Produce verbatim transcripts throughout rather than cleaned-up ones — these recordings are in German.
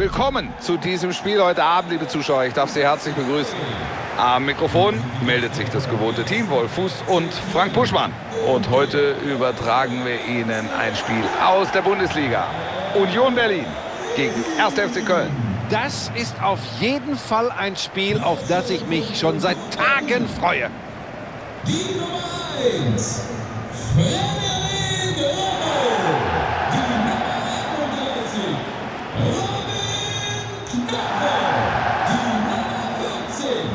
willkommen zu diesem Spiel heute Abend, liebe Zuschauer. Ich darf Sie herzlich begrüßen. Am Mikrofon meldet sich das gewohnte Team, Wolf Fuß und Frank Buschmann. Und heute übertragen wir Ihnen ein Spiel aus der Bundesliga. Union Berlin gegen erster F C Köln. Das ist auf jeden Fall ein Spiel, auf das ich mich schon seit Tagen freue. Die Nummer eins, Frederik Rönno. Die Nummer einunddreißig, Robin Knoche. Die Nummer vierzehn,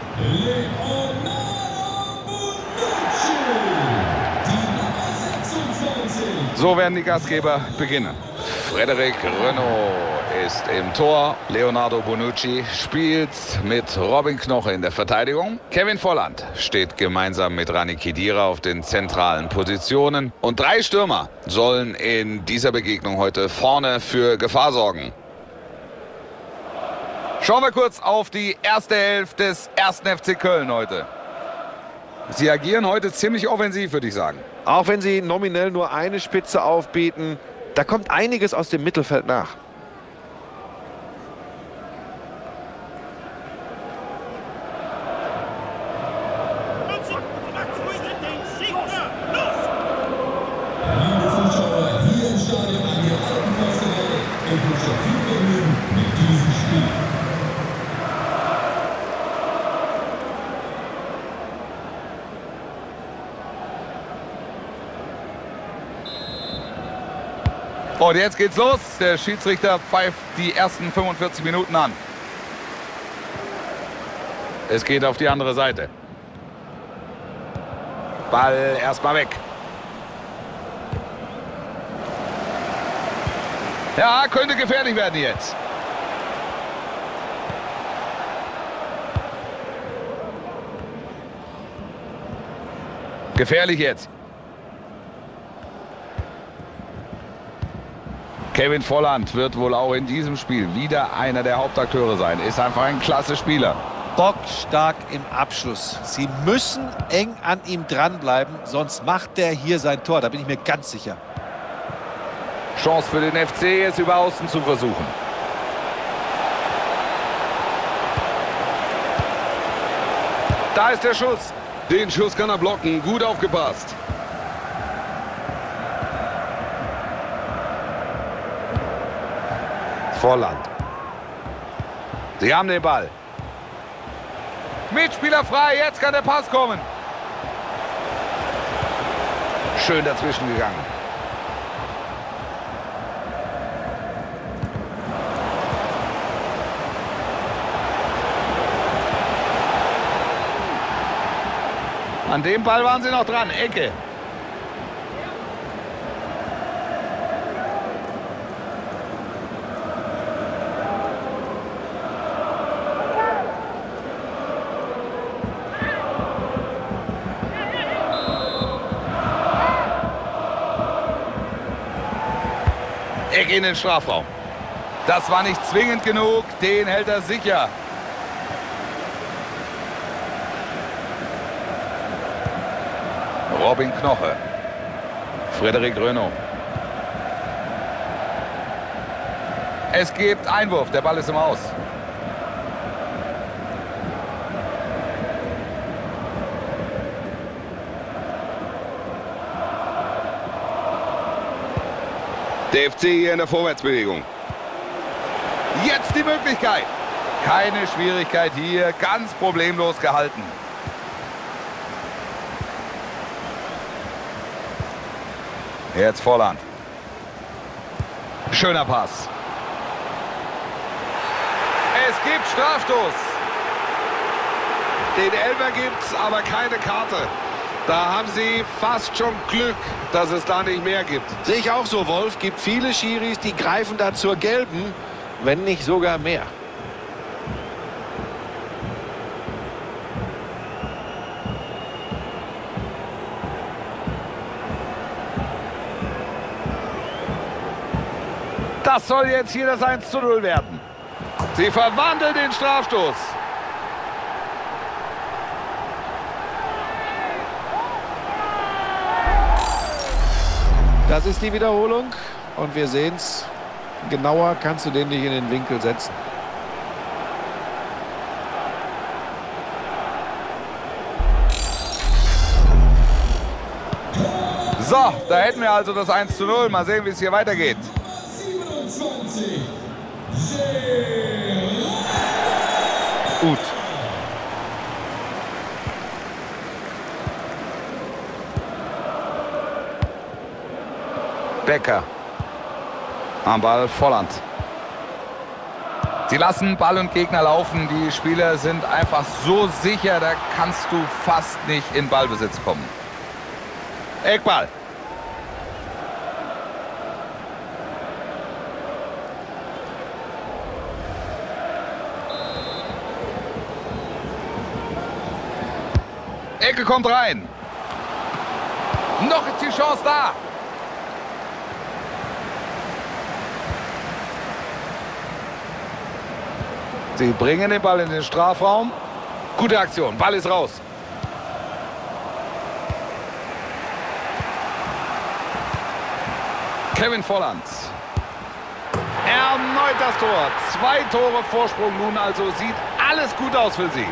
Leonardo Bonucci. Die Nummer sechsundzwanzig. So werden die Gastgeber beginnen. Frederik Rönno ist im Tor. Leonardo Bonucci spielt mit Robin Knoche in der Verteidigung. Kevin Volland steht gemeinsam mit Rani Khedira auf den zentralen Positionen. Und drei Stürmer sollen in dieser Begegnung heute vorne für Gefahr sorgen. Schauen wir kurz auf die erste Elf des ersten F C Köln heute. Sie agieren heute ziemlich offensiv, würde ich sagen. Auch wenn sie nominell nur eine Spitze aufbieten, da kommt einiges aus dem Mittelfeld nach. Liebe Zuschauer, hier im Stadion an der alten Försterei. Ich wünsche viel Vergnügen mit diesem Spiel. Und jetzt geht's los. Der Schiedsrichter pfeift die ersten fünfundvierzig Minuten an. Es geht auf die andere Seite. Ball erstmal weg. Ja, könnte gefährlich werden jetzt. Gefährlich jetzt. Kevin Volland wird wohl auch in diesem Spiel wieder einer der Hauptakteure sein. Ist einfach ein klasse Spieler. Bockstark im Abschluss. Sie müssen eng an ihm dranbleiben, sonst macht der hier sein Tor. Da bin ich mir ganz sicher. Chance für den F C, es über Außen zu versuchen. Da ist der Schuss. Den Schuss kann er blocken. Gut aufgepasst. Volland. Sie haben den Ball. Mitspieler frei, jetzt kann der Pass kommen. Schön dazwischen gegangen. An dem Ball waren sie noch dran. Ecke. Ecke in den Strafraum. Das war nicht zwingend genug. Den hält er sicher. Robin Knoche. Frederik Rönno. Es gibt Einwurf. Der Ball ist im Aus. Der F C hier in der Vorwärtsbewegung. Jetzt die Möglichkeit. Keine Schwierigkeit hier. Ganz problemlos gehalten. Jetzt Volland. Schöner Pass. Es gibt Strafstoß. Den Elfer gibt's, aber keine Karte. Da haben sie fast schon Glück, dass es da nicht mehr gibt. Sehe ich auch so, Wolf. Gibt viele Schiris, die greifen da zur gelben, wenn nicht sogar mehr. Das soll jetzt hier das eins zu null werden. Sie verwandeln den Strafstoß. Das ist die Wiederholung und wir sehen es. Genauer kannst du den nicht in den Winkel setzen. So, da hätten wir also das eins zu null. Mal sehen, wie es hier weitergeht. siebenundzwanzig. Gut. Becker. Am Ball Volland. Sie lassen Ball und Gegner laufen. Die Spieler sind einfach so sicher, da kannst du fast nicht in Ballbesitz kommen. Eckball. Ecke kommt rein. Noch ist die Chance da. Sie bringen den Ball in den Strafraum. Gute Aktion. Ball ist raus. Kevin Volland. Erneut das Tor. Zwei Tore Vorsprung nun, also sieht alles gut aus für sie.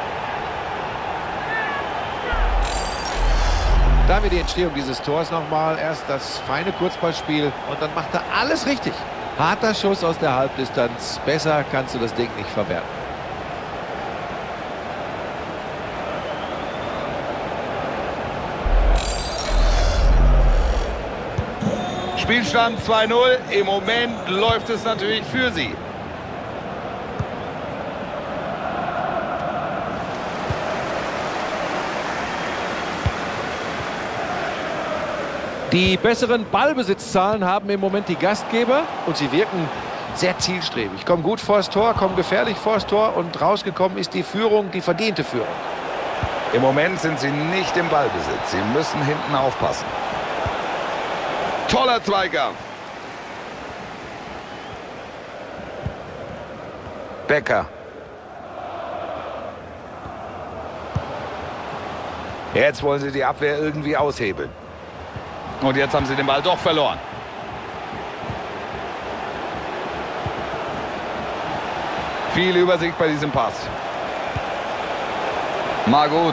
Da haben wir die Entstehung dieses Tors nochmal. Erst das feine Kurzballspiel und dann macht er alles richtig. Harter Schuss aus der Halbdistanz. Besser kannst du das Ding nicht verwerten. Spielstand zwei null. Im Moment läuft es natürlich für sie. Die besseren Ballbesitzzahlen haben im Moment die Gastgeber und sie wirken sehr zielstrebig. Kommen gut vors Tor, kommen gefährlich vors Tor und rausgekommen ist die Führung, die verdiente Führung. Im Moment sind sie nicht im Ballbesitz. Sie müssen hinten aufpassen. Toller Zweikampf. Becker. Jetzt wollen sie die Abwehr irgendwie aushebeln. Und jetzt haben sie den Ball doch verloren. Viel Übersicht bei diesem Pass. Mal gut.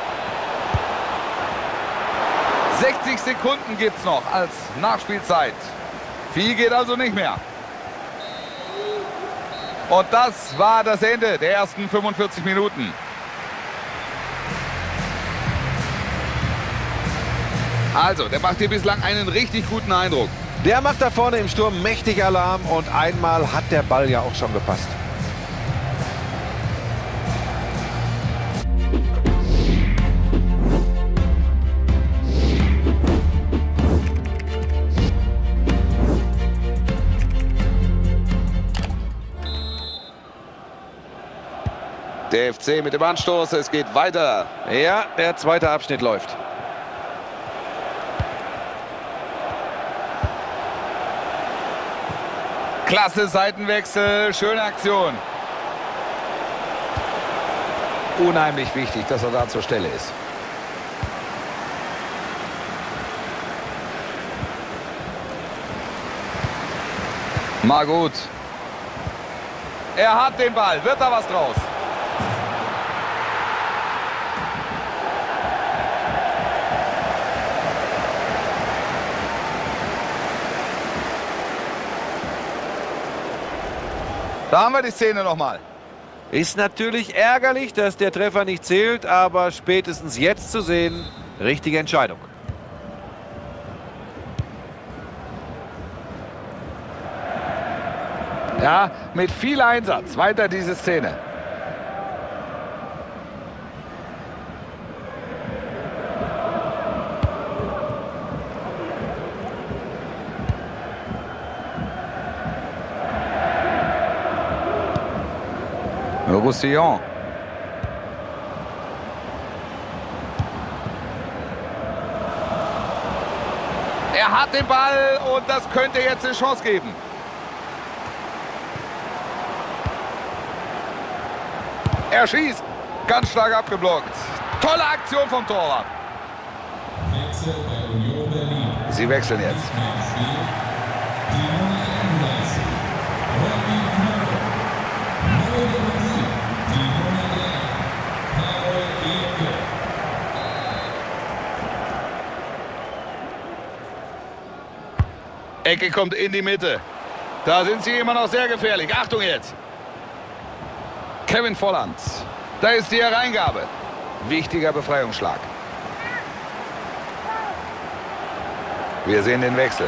sechzig Sekunden gibt es noch als Nachspielzeit. Viel geht also nicht mehr. Und das war das Ende der ersten fünfundvierzig Minuten. Also, der macht hier bislang einen richtig guten Eindruck. Der macht da vorne im Sturm mächtig Alarm und einmal hat der Ball ja auch schon gepasst. Der F C mit dem Anstoß, es geht weiter. Ja, der zweite Abschnitt läuft. Klasse Seitenwechsel, schöne Aktion. Unheimlich wichtig, dass er da zur Stelle ist. Mal gut. Er hat den Ball, wird da was draus? Da haben wir die Szene nochmal. Ist natürlich ärgerlich, dass der Treffer nicht zählt, aber spätestens jetzt zu sehen, richtige Entscheidung. Ja, mit viel Einsatz. Weiter diese Szene. Roussillon. Er hat den Ball und das könnte jetzt eine Chance geben. Er schießt. Ganz stark abgeblockt. Tolle Aktion vom Torwart. Wechsel bei Union Berlin. Sie wechseln jetzt. Die Nummer einunddreißig. Ecke kommt in die Mitte. Da sind sie immer noch sehr gefährlich. Achtung jetzt. Kevin Volland. Da ist die Hereingabe. Wichtiger Befreiungsschlag. Wir sehen den Wechsel.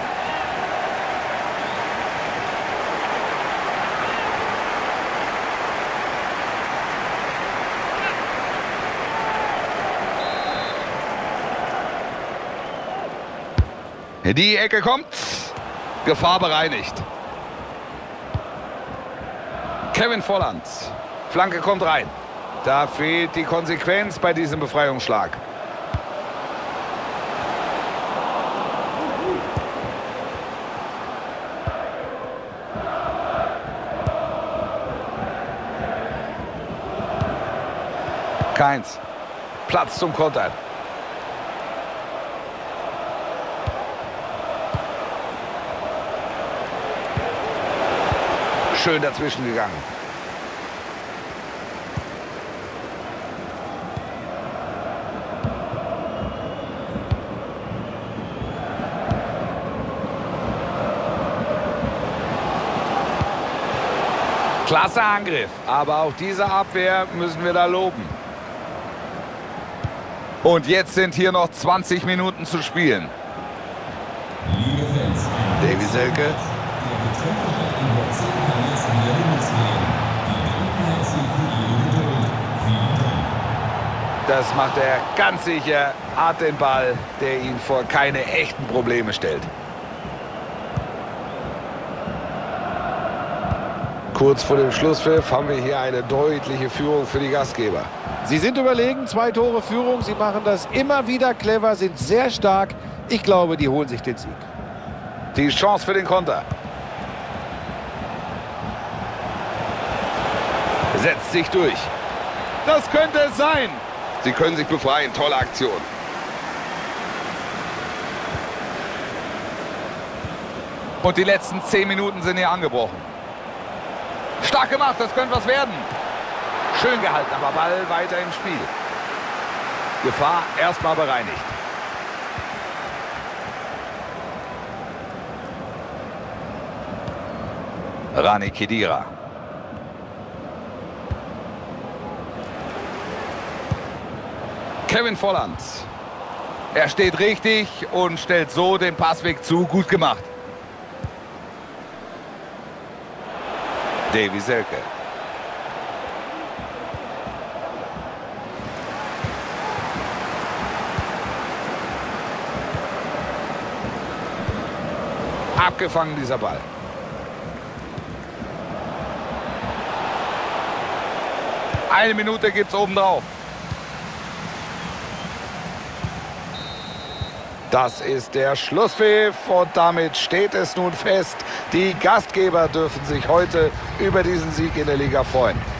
Die Ecke kommt. Gefahr bereinigt. Kevin Volland. Flanke kommt rein. Da fehlt die Konsequenz bei diesem Befreiungsschlag. Keins. Platz zum Kontern. Schön dazwischen gegangen. Klasse Angriff, aber auch diese Abwehr müssen wir da loben. Und jetzt sind hier noch zwanzig Minuten zu spielen. Davy Selke. Das macht er ganz sicher. Hat den Ball, der ihn vor keine echten Probleme stellt. Kurz vor dem Schlusspfiff haben wir hier eine deutliche Führung für die Gastgeber. Sie sind überlegen, zwei Tore Führung. Sie machen das immer wieder clever, sind sehr stark. Ich glaube, die holen sich den Sieg. Die Chance für den Konter. Setzt sich durch. Das könnte es sein. Sie können sich befreien. Tolle Aktion. Und die letzten zehn Minuten sind hier angebrochen. Stark gemacht, das könnte was werden. Schön gehalten, aber Ball weiter im Spiel. Gefahr erstmal bereinigt. Rani Khedira. Kevin Volland. Er steht richtig und stellt so den Passweg zu. Gut gemacht. Davy Selke. Abgefangen dieser Ball. Eine Minute gibt's obendrauf. Das ist der Schlusspfiff und damit steht es nun fest. Die Gastgeber dürfen sich heute über diesen Sieg in der Liga freuen.